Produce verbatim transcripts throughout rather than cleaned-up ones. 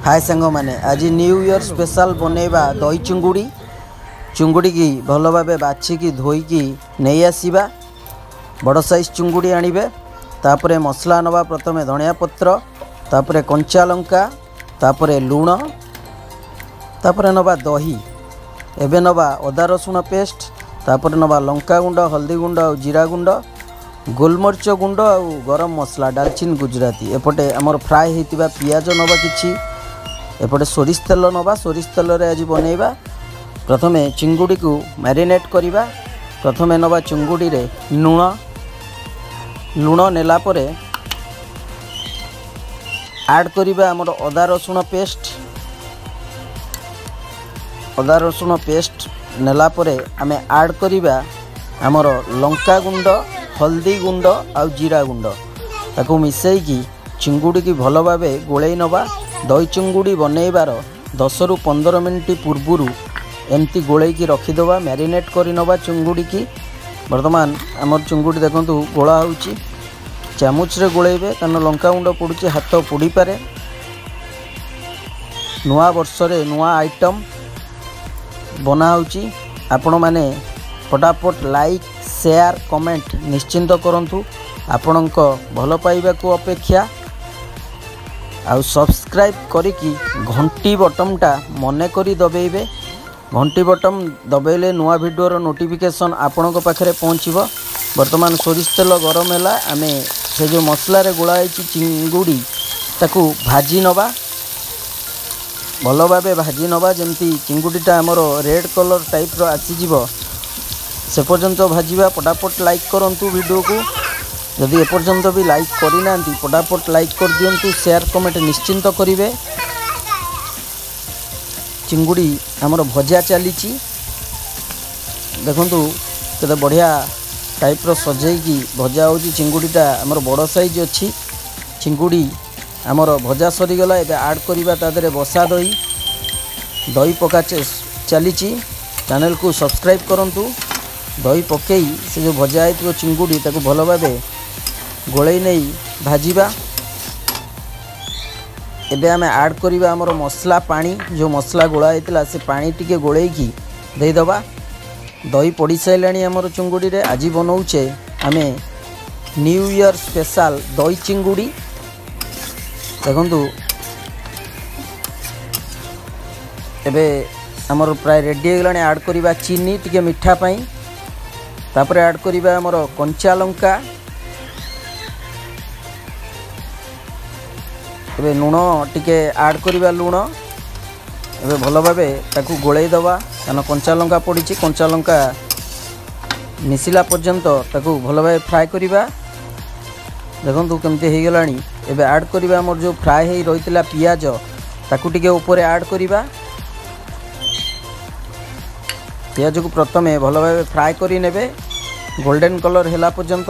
हाय सांग मैंने आज न्यू ईयर स्पेशल बनैबा दही चिंगुड़ी चिंगुड़ी की भल भाव बाछिकी धोईकी नहीं आसवा बड़ साइज चिंगुड़ी आणवे तापरे मसला नवा प्रथमे धनिया पत्र तापरे कंचा लंका तापरे लूण तापरे नवा दही एबे नवा अदा रसुण पेस्ट तापरे नवा लंका गुंड हल्दी गुंड और जीरा गुंड गोलमरीच गुंड और गरम मसला डालचिन गुजराती एपटे आमर फ्राए होता पियाज नवा किछि एपटे सोरिष तेल नवा सोरिष तेल रे आज बनैबा प्रथमे चिंगुड़ी को मैरिनेट करिबा प्रथमे नवा चिंगुड़ी रे लूण लूण नेला परे ऐड करिबा आमर अदा रसुण पेस्ट अदा रसुण पेस्ट नेला परे आमे ऐड करिबा आमर लंका गुंड हल्दी गुंड आउ जीरा गुंड ताकू मिसेकी चिंगुड़ी की भल भाव गोलई नवा दही चिंगुड़ी बनैबार दस रु पंद्रह मिनिट पूर्व एमती गोलई की रखीदबा मैरिनेट कर नवा चिंगुड़ी की बर्तमान आमर चिंगुड़ी देखंतु गोला होउची चामच रे गोलैबे कारण लंका गुंड पड़ुची हाथ पोड़ी पारे नुआ वर्ष रे नुआ आइटम बना होउची आपण माने फटाफट लाइक शेयर कमेंट निश्चिंत करंतु आपणक भल पाइबा को अपेक्षा आउ सब्सक्राइब करिकी घंटी बटनटा मने करी दबेबे घंटी बटन दबेले नुआ वीडियोर नोटिफिकेशन आपणक पाखरे पहुँचबो। वर्तमान सोरिष तेल गरम हैला आमे से जो मसला रे गोला है चिंगुड़ी ताकू भाजी नवा भल भाव भाजी नवा जमती चिंगुड़ीटा आमर रेड कलर टाइप रो आसीजिवो से पर्यंत भाजीबा। फटाफट लाइक करंतु वीडियो को जदि एपर्यंत भी लाइक करना फटाफट लाइक कर दियंतु शेयर कमेंट निश्चिंत करिवे। चिंगुड़ी आमर भजा चली देखंतु केते बढ़िया टाइप रो सजेकी भजा होची चिंगुड़ीटा आमर बड़ साइज अच्छी चिंगुड़ी आमर भजा सरीगला एबे ऐड करिबा ता देरे बसा दही दही पका चली चैनल को सब्सक्राइब करंतु दही पकई से जो भजा है चिंगुड़ी ताको भल भाव गोलई नहीं भाजीबा। एबे आमे ऐड करिबा हमर मसला पानी जो मसला गोला होता से पानी टिके गोलई की देदबा दही पड़ी साराणी आमर चिंगुड़ी रे आज बनाऊे आमे न्यू ईयर स्पेशल दही चिंगुड़ी देखंतु एबे आमर प्राय रेडी हो गलानी ऐड करिबा चीनी टिके मिठा पाई तापर ऐड करिबा आमर कंचा लंका एबे लूण टिके ऐड करिबा लूण एबे भल भाव ताकू गोलई दबा कारण कंचा लंका पड़ी कंचा लंका मिसिला पर्यंत ताकू भल भाव फ्राए करिबा। देखंतु केमती हो गलानी एबे ऐड करिबा आमर जो फ्राए हे रहितला पियाज ताकू टिके ऊपर ऐड करिबा पियाज को प्रथमे भल भाव फ्राए करी नेबे गोल्डन कलर हैला पर्यंत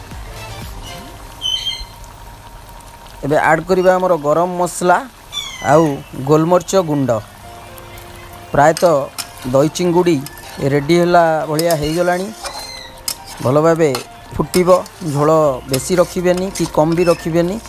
एबे ऐड करिबा हमर गरम मसला आउ गोलमरीच गुंड प्रायतः दही चिंगुड़ी रेडी हैला भलिया हो गलानी भल भाव फुटिबो झोल बेसी रखिबेनी कि कम भी रखिबेनी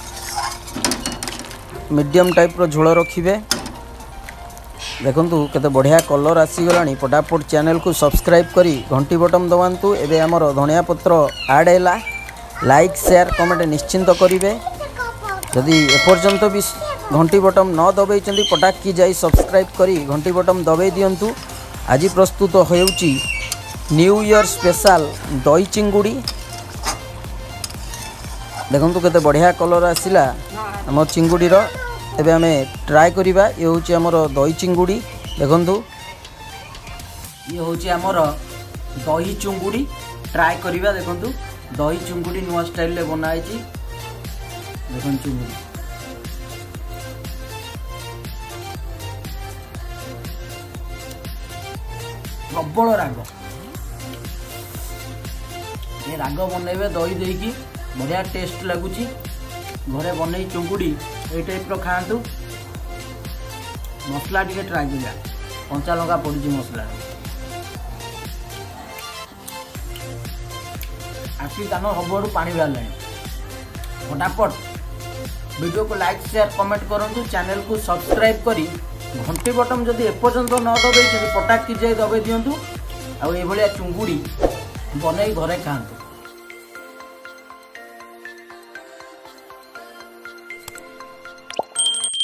मीडियम टाइप रो झोल रखिबे। देखंतु केते बढ़िया कलर आसीगलानी फटाफट चैनल को सब्सक्राइब करी घंटी बटन दबांतु। एबे हमर धनिया पत्र ऐड हैला लाइक शेयर कमेंट निश्चिंत करिवे जदि एपर्यंत भी घंटी बटन न दबाई पटाक की जाई सब्सक्राइब करी घंटी बटन दबाई दियंतु। आज प्रस्तुत होउची न्यू ईयर स्पेशल दही चिंगुड़ी देखंतु केते बढ़िया कलर आसिला हमर चिंगुड़ी रो एबे आमे ट्राई करिबा। ये होची हमर दही चिंगुड़ी देखंतु ये होची हमर दही चिंगुड़ी ट्राई करिबा। देखंतु दही चिंगुड़ी नुआ स्टाइल ले बनाई छी देखन चिंगुड़ी प्रबल राग ये राग बनइबे दही देकी बढ़िया टेस्ट लगुची घरे बनई चिंगुड़ी ए टाइप रो खातु मसला टिके ट्राई करिया कंचा लंका पड़ी मसला आखि कान सबुआड़ू पानी बाहर फटाफट वीडियो को लाइक शेयर कमेंट करूँ, चैनल को सब्सक्राइब करी घंटी बटन जदि एपर्यंत न दबाई पटाक की जाए दबाई दिंतु। आ चुंगुड़ी बनई घरे खातु।